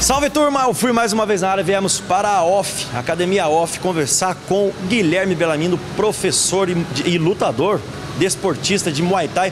Salve turma, eu fui mais uma vez na área, viemos para a OFF, Academia OFF, conversar com Guilherme Bellamino, professor e lutador, desportista de Muay Thai.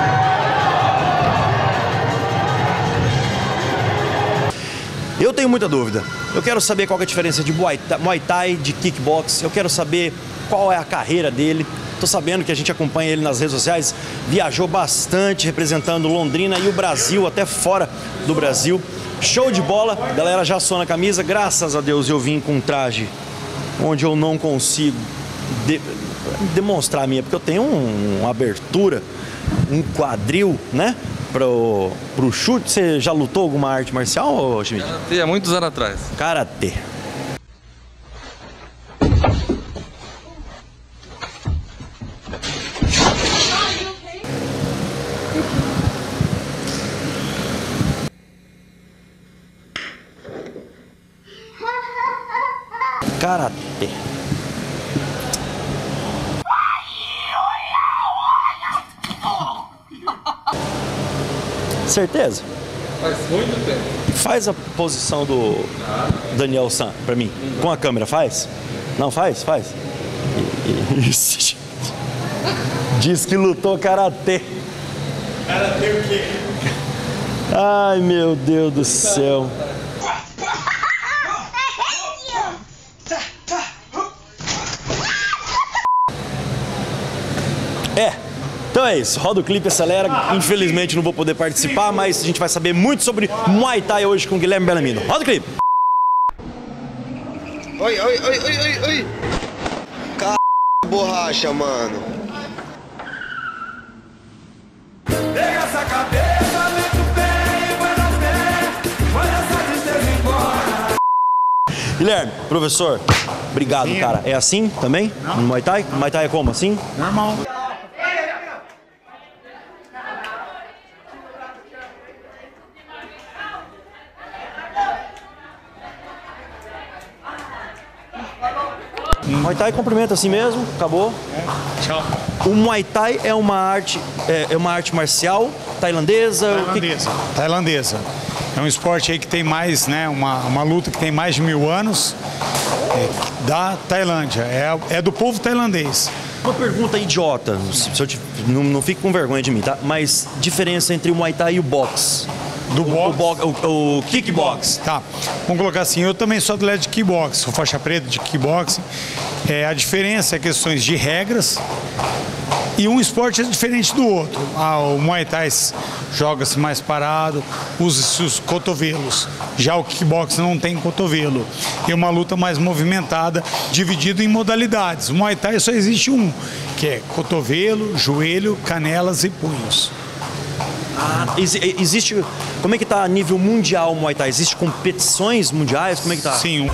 Eu tenho muita dúvida, eu quero saber qual é a diferença de Muay Thai, de kickbox, eu quero saber qual é a carreira dele. Tô sabendo que a gente acompanha ele nas redes sociais, viajou bastante representando Londrina e o Brasil, até fora do Brasil. Show de bola, galera já assou na camisa, graças a Deus eu vim com um traje onde eu não consigo demonstrar a minha, porque eu tenho uma abertura, um quadril, né, pro chute. Você já lutou alguma arte marcial, Schmidt? Karatê, há muitos anos atrás. Karatê. Karatê. Certeza? Faz muito tempo. Faz a posição do Daniel San pra mim. Com a câmera, faz? Não, faz? Faz. Isso. Diz que lutou Karatê. Karatê o quê? Ai, meu Deus do céu. Então é isso, roda o clipe, acelera. Infelizmente não vou poder participar, mas a gente vai saber muito sobre Muay Thai hoje com o Guilherme Bellamino. Roda o clipe. Oi. Borracha, mano. Pega essa cabeça, mete o pé e vai na fé. Vai essa tristeza embora. Guilherme, professor, obrigado, cara. É assim também? No Muay Thai? Muay Thai é como? Assim? Normal. Muay Thai cumprimenta assim mesmo, acabou. Tchau. O Muay Thai é uma arte marcial tailandesa? Tailandesa. É um esporte aí que tem mais, né, uma luta que tem mais de 1000 anos, da Tailândia, é do povo tailandês. Uma pergunta idiota, não fique com vergonha de mim, tá? Mas diferença entre o Muay Thai e o boxe? O kickbox. Tá, vamos colocar assim, eu também sou atleta de kickbox, sou faixa preta de kickboxing. A diferença é questões de regras e um esporte é diferente do outro. O Muay Thai joga-se mais parado, usa-se os cotovelos. Já o kickbox não tem cotovelo. É uma luta mais movimentada, dividida em modalidades. O Muay Thai só existe um, que é cotovelo, joelho, canelas e punhos. Existe. Como é que tá a nível mundial o Muay Thai? Existem competições mundiais? Como é que tá? Sim.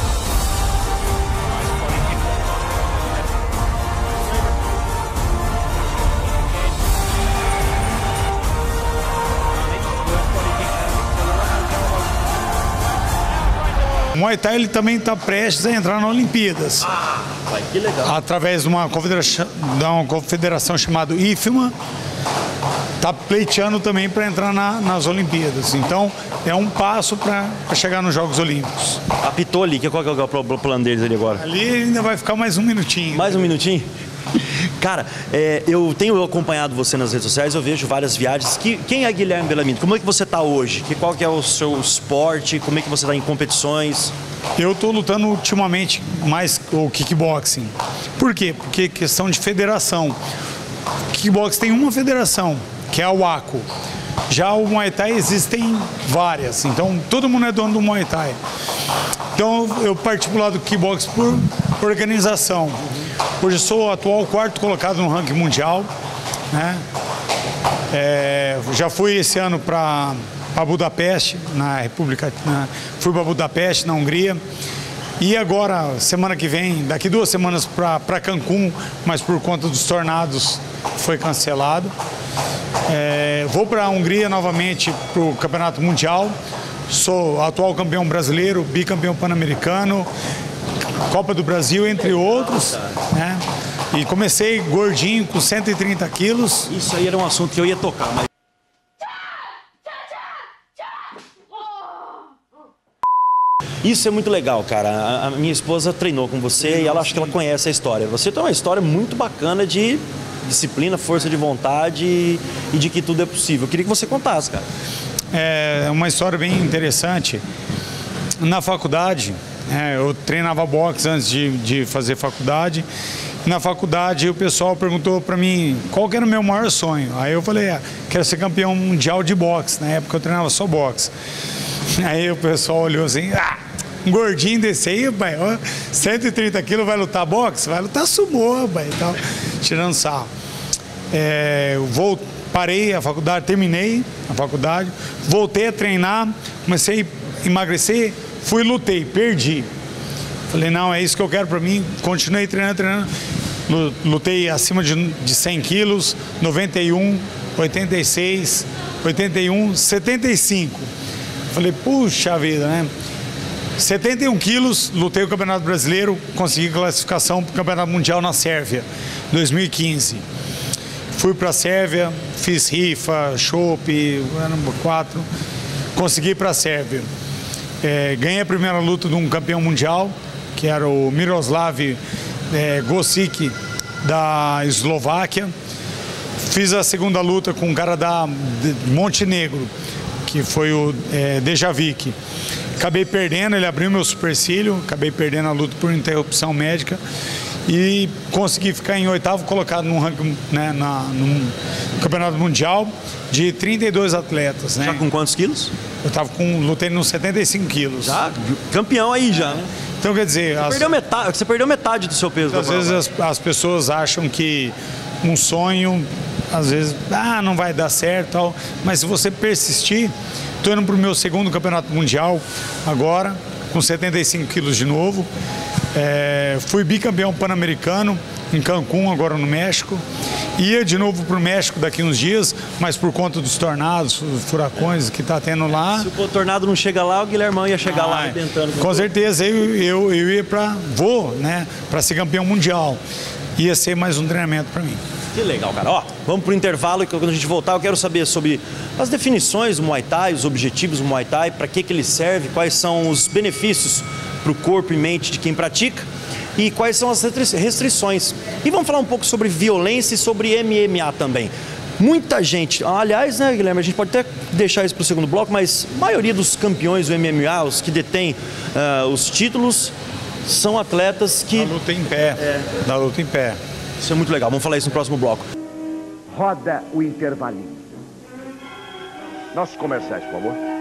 O Muay Thai ele também está prestes a entrar nas Olimpíadas. Que legal. Através de uma confederação chamada IFMA. Está pleiteando também para entrar nas Olimpíadas. Então, é um passo para chegar nos Jogos Olímpicos. Apitou ali, qual que é o plano deles ali agora? Ali ainda vai ficar mais um minutinho. Mais um minutinho? Cara, eu tenho acompanhado você nas redes sociais, eu vejo várias viagens. Quem é Guilherme Bellamino? Como é que você está hoje? Qual que é o seu esporte? Como é que você está em competições? Eu estou lutando ultimamente mais o kickboxing. Por quê? Porque questão de federação. O kickboxing tem uma federação, que é a WACO. Já o Muay Thai existem várias, então todo mundo é dono do Muay Thai. Então eu parti para o lado do kickbox por organização. Hoje eu sou o atual 4º colocado no ranking mundial, né? Já fui esse ano para Budapeste, na República, fui para Budapeste, na Hungria. E agora, semana que vem, daqui 2 semanas para Cancún, mas por conta dos tornados foi cancelado. Vou para a Hungria novamente para o Campeonato Mundial. Sou atual campeão brasileiro, bicampeão pan-americano, Copa do Brasil, entre outros, né? E comecei gordinho, com 130 quilos. Isso aí era um assunto que eu ia tocar, mas... Isso é muito legal, cara. A minha esposa treinou com você e ela acho que ela conhece a história. Você tem uma história muito bacana de disciplina, força de vontade e de que tudo é possível. Eu queria que você contasse, cara. É uma história bem interessante. Na faculdade, eu treinava boxe antes de fazer faculdade. Na faculdade, o pessoal perguntou para mim qual que era o meu maior sonho. Aí eu falei, quero ser campeão mundial de boxe. Na época eu treinava só boxe. Aí o pessoal olhou assim, um gordinho desse aí, pai, 130 quilos vai lutar boxe? Vai lutar sumô, pai, tal, tirando sarro. Parei a faculdade, terminei a faculdade, voltei a treinar, comecei a emagrecer, fui, lutei, perdi. Falei, não, é isso que eu quero pra mim, continuei treinando. Lutei acima de 100 quilos, 91, 86, 81, 75. Falei, puxa vida, né? 71 quilos, lutei o Campeonato Brasileiro, consegui classificação para o Campeonato Mundial na Sérvia, 2015. Fui para a Sérvia, fiz rifa, chopp, 4, consegui para a Sérvia. Ganhei a primeira luta de um campeão mundial, que era o Miroslav Gosic, da Eslováquia. Fiz a segunda luta com um cara da Montenegro, que foi o Dejavic. Acabei perdendo, ele abriu meu supercílio, acabei perdendo a luta por interrupção médica e consegui ficar em 8º colocado num ranking, né, num campeonato mundial de 32 atletas. Né? Já com quantos quilos? Eu lutei nos 75 quilos. Já? Campeão aí já, né? Então quer dizer... Você perdeu metade do seu peso. Às vezes as pessoas acham que um sonho, às vezes, não vai dar certo, tal, mas se você persistir... Estou indo para o meu 2º campeonato mundial agora, com 75 quilos de novo. Fui bicampeão pan-americano em Cancún, agora no México. Ia de novo para o México daqui uns dias, mas por conta dos tornados, furacões que está tendo lá... Se o tornado não chega lá, o Guilhermão ia chegar lá arrebentando. Com certeza, eu ia para ser campeão mundial. Ia ser mais um treinamento para mim. Que legal, cara. Ó, vamos pro intervalo e quando a gente voltar eu quero saber sobre as definições do Muay Thai, os objetivos do Muay Thai, para que ele serve, quais são os benefícios para o corpo e mente de quem pratica e quais são as restrições. E vamos falar um pouco sobre violência e sobre MMA também. Muita gente, aliás, né, Guilherme, a gente pode até deixar isso para o segundo bloco, mas a maioria dos campeões do MMA, os que detêm os títulos, são atletas que... Da luta em pé, da luta em pé. Isso é muito legal, vamos falar isso no próximo bloco. Roda o intervalinho. Nossos comerciais, por favor.